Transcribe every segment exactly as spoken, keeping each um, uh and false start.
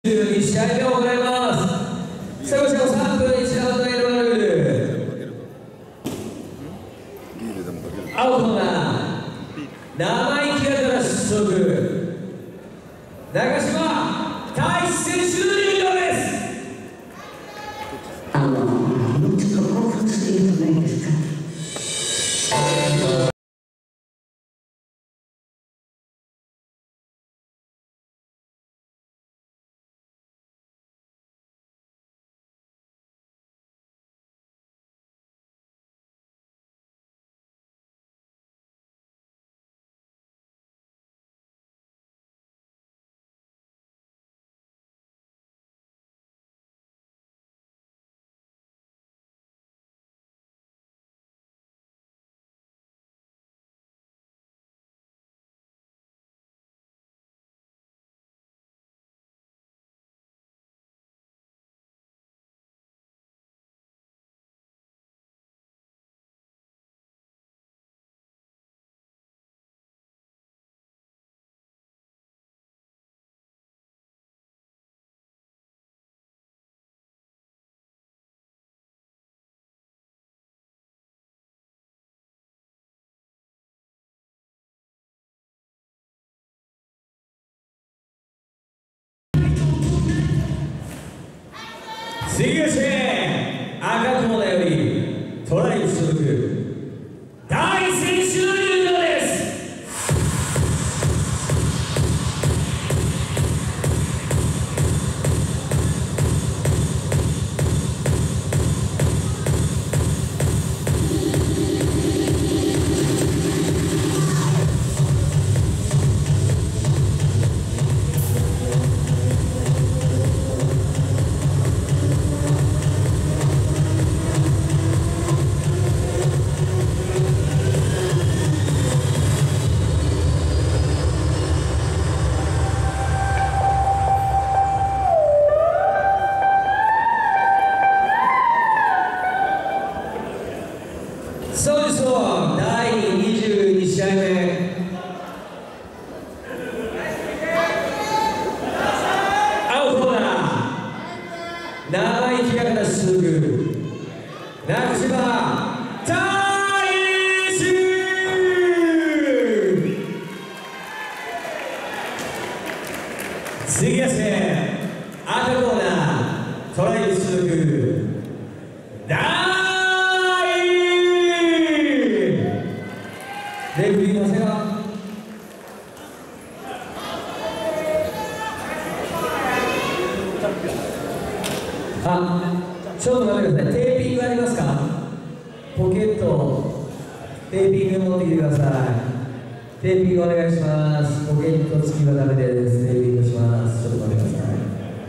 じゅうに試合目を行います。さあ、こちらもさんぷんいちラウンド エルワン ルール。青コーナー、生意気ながら出色、長島大志選手のリードです。 あの、もうちょっと興奮しているじゃないですか。 次の試合、赤コーナーよりトライ所属、大選手の入場です。そうですよ、だいにじゅうに試合目、青コーナー、生意気がかすぐ中島大志。次は赤コーナー、トライ続く大レフリーの背があ、ちょっと待ってください。テーピングありますか？ポケットテーピング持ってきてください。テーピングお願いします。ポケット付きはダメです。テーピングします。ちょっと待ってください。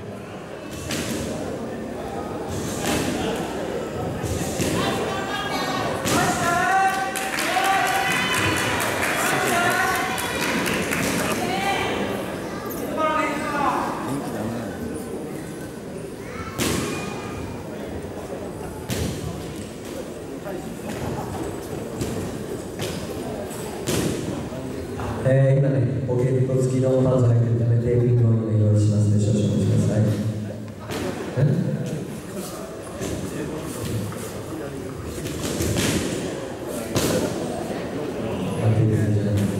えー、今ね、ポケット付きのパンツ入ってるためテーピングを今用意しますので少々お待ちください。え待っているんじゃないか。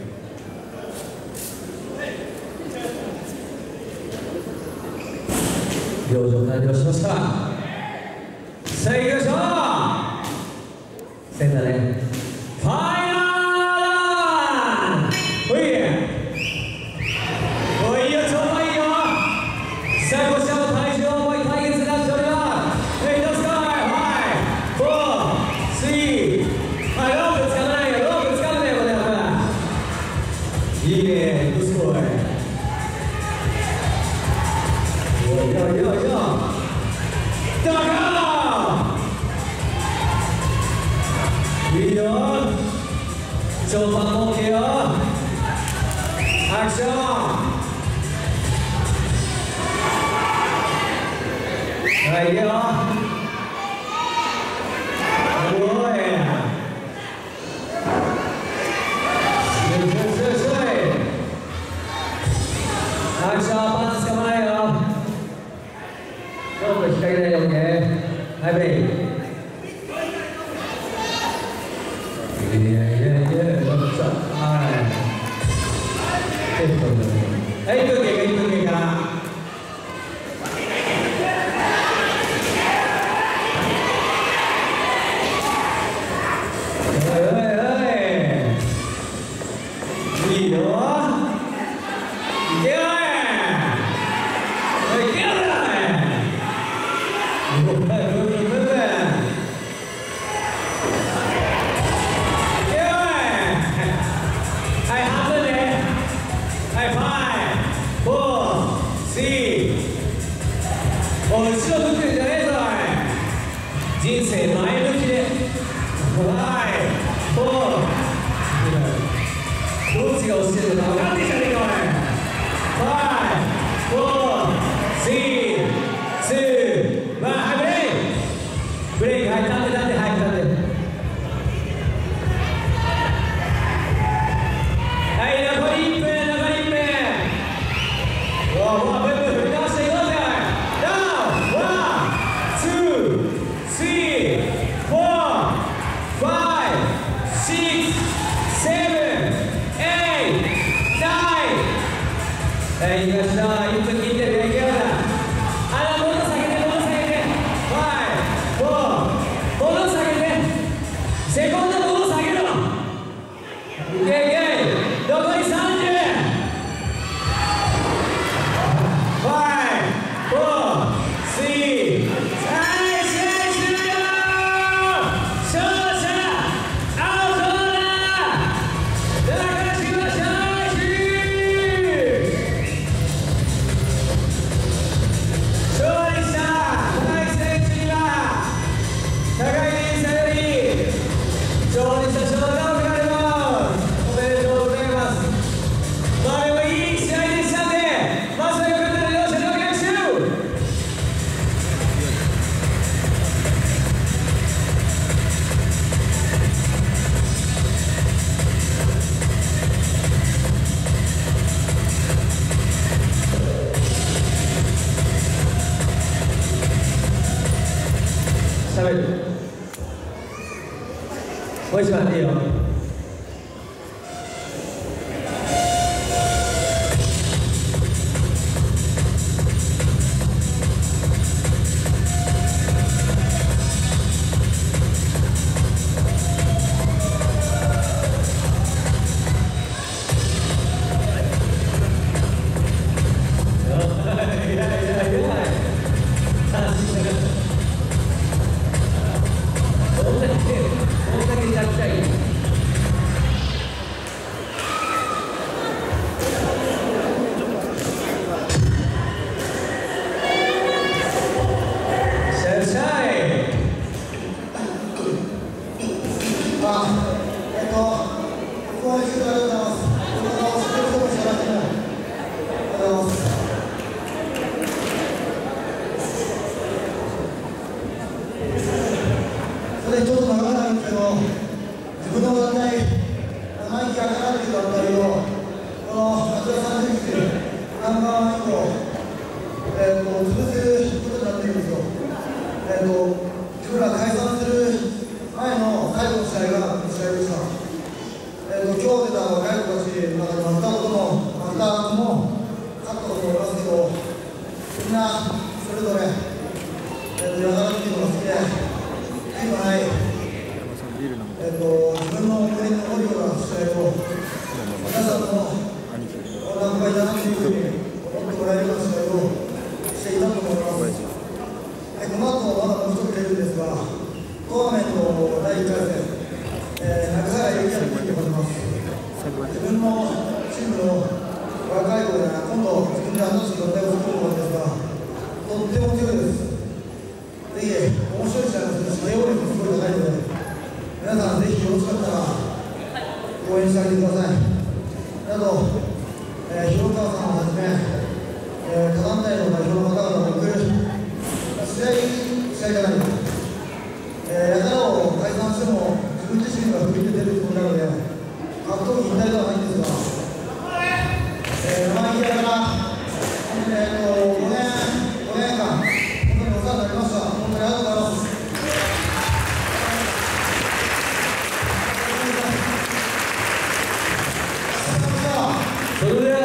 養生完了しました。さあ行きましょう。センターね。ファイナルおいおいよ、ちょうどいいよ。さあ、こちらも体重重い対決になっております。はい、どうぞ。はい、フォー、スリー、はい、ロープつかまないよ、ロープつかんないよ、これは。いいね、どすこい。よいよいよいよ。どうかいいよ。超パンも OK よ。アクション。はい、いくよ。すごい。よしよしよしよし。アクション、パンツつかまないよ。 はいブレイク。いやいやいや、どうした。はい。はい、いっぷん経過、いっぷん経過。後ろ向くんじゃねえぞおい。人生前向きで。はいフォーどっちが押してるのか分かんねえじゃねえかおい。ファイブ、フォー、スリー、ツー、ワン、はいブレイク。ブレイク、はい立って立ってはい立って。はい残りいっぷん残りいっぷん。おおもうブンブン振り倒していこうぜ。はい、行きましょう。いっぷん切ってるよ、いけようだ。あの、もっと下げて、もっと下げて。ファイブ、フォー、もっと下げて。セコンドもっと下げろ。いけいけ。残りさんじゅう。ファイブ、フォー、スリー、はい、試合終了。勝者、アウトだ。だからしてください。喋る。もう一番いいよ。 ちょっと長くなるんですけど、自分の団体、長生きがかかっている団体を、この夏田さんに来て、ナンバーワン以降、えー、と潰せることになっているんですよ。えー、と自分ら解散する前の最後の試合がこの試合でした。えー、と今日出た若い子たちの中で負けたことも、負けた後も、勝ったこともいますけど、みんなそれぞれ、えー、とやらなくていうのが好きで。ない、えー、と自分の思いに残るような試合を皆さんの何倍だなというふうに思ってもらえるような試合をしていたと思います。えこの後まだもう一つ出るんですが、トーナメントだいいっかい戦、えー、中原ゆきやに来てもらいます。自分のチームの若い子で今度自分で新しい状態を作ると思うんですが、とっても強いです。ぜひ面白い試合をするし、栄養力もすごい高いので、皆さんぜひよろしかったら応援してあげてください。あと、えー、広川さんをはじめ、えー、他団体の代表の方々も来る試合、試合じゃないです。えー、やからを解散しても自分自身が振り出てるつもりなので、格闘技引退ではないんですが、えー、生意気やから、えー、とごねん、ごねんかん、本当にお世話になりました。本当にありがとうございます。 それでは